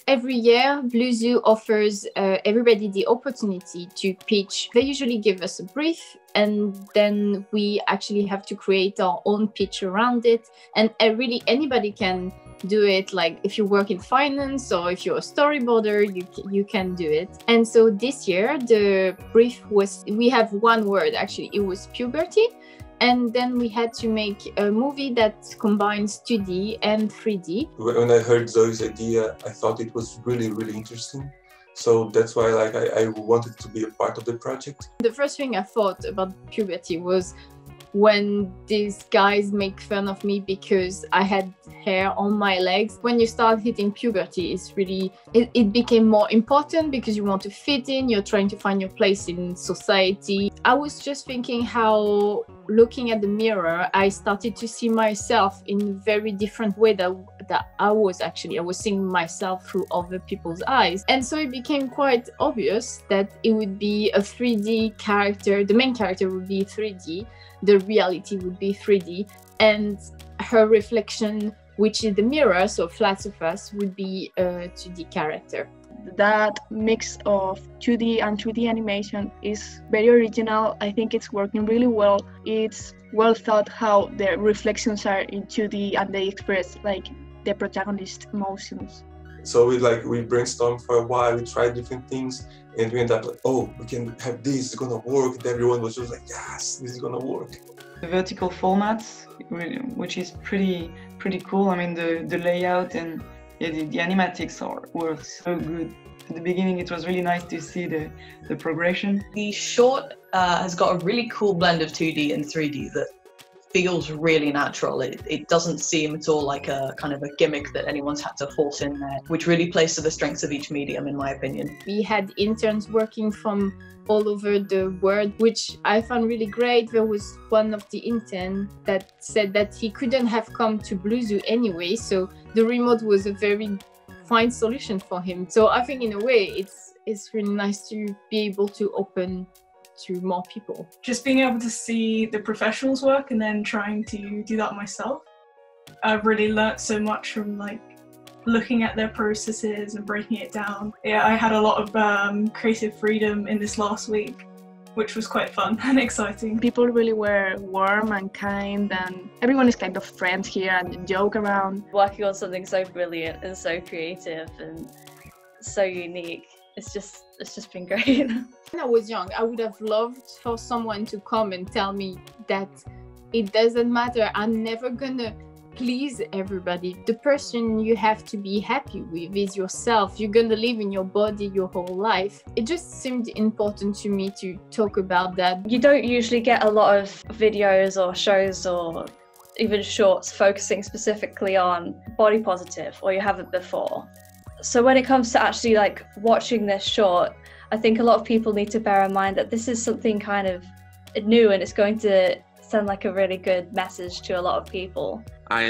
Every year, Blue Zoo offers everybody the opportunity to pitch. They usually give us a brief, and then we actually have to create our own pitch around it. And really, anybody can do it. Like if you work in finance or if you're a storyboarder, you can do it. And so this year, the brief was, we have one word actually, it was puberty. And then we had to make a movie that combines 2D and 3D. When I heard Zoe's idea, I thought it was really, really interesting. So that's why I wanted to be a part of the project. The first thing I thought about puberty was when these guys make fun of me because I had hair on my legs. When you start hitting puberty, it's really, it became more important because you want to fit in, you're trying to find your place in society. I was just thinking how, looking at the mirror, I started to see myself in a very different way that I was seeing myself through other people's eyes. And so it became quite obvious that it would be a 3D character, the main character would be 3D, the reality would be 3D, and her reflection, which is the mirror, so flats of us, would be a 2D character. That mix of 2D and 3D animation is very original. I think it's working really well. It's well thought how the reflections are in 2D and they express like the protagonist's emotions. So we brainstormed for a while, we tried different things, and we ended up like, oh, we can have this, it's gonna work. And everyone was just like, yes, this is gonna work. The vertical format, which is pretty cool. I mean, the layout and the animatics were so good. At the beginning, it was really nice to see the progression. The short has got a really cool blend of 2D and 3D that feels really natural. It doesn't seem at all like a kind of a gimmick that anyone's had to force in there, which really plays to the strengths of each medium, in my opinion. We had interns working from all over the world, which I found really great. There was one of the interns that said that he couldn't have come to Blue Zoo anyway, so the remote was a very fine solution for him. So I think in a way it's really nice to be able to open to more people. Just being able to see the professionals work and then trying to do that myself. I've really learnt so much from like looking at their processes and breaking it down. Yeah, I had a lot of creative freedom in this last week, which was quite fun and exciting. People really were warm and kind, and everyone is kind of friends here and joke around. Working on something so brilliant and so creative and so unique, it's just been great. When I was young, I would have loved for someone to come and tell me that it doesn't matter, I'm never gonna please everybody. The person you have to be happy with is yourself. You're gonna live in your body your whole life. It just seemed important to me to talk about that. You don't usually get a lot of videos or shows or even shorts focusing specifically on body positive, or you haven't before. So when it comes to actually like watching this short, I think a lot of people need to bear in mind that this is something kind of new and it's going to send like a really good message to a lot of people. I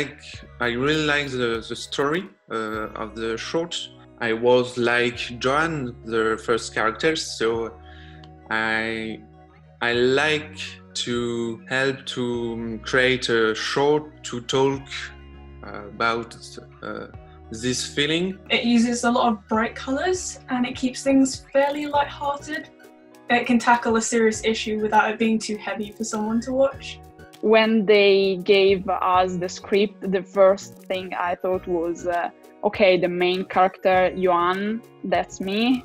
really like the story of the short. I was like Joan, the first character, so I like to help to create a short to talk about this feeling. It uses a lot of bright colours and it keeps things fairly light-hearted. It can tackle a serious issue without it being too heavy for someone to watch. When they gave us the script, the first thing I thought was, okay, the main character, Joan, that's me.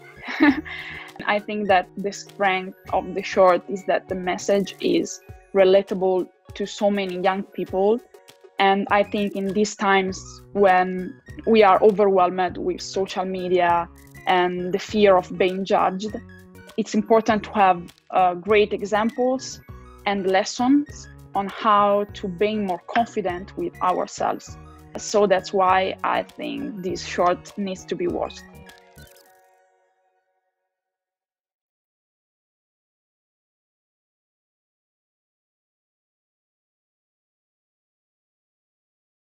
I think that the strength of the short is that the message is relatable to so many young people. And I think in these times when we are overwhelmed with social media and the fear of being judged, it's important to have great examples and lessons on how to be more confident with ourselves. So that's why I think this short needs to be watched.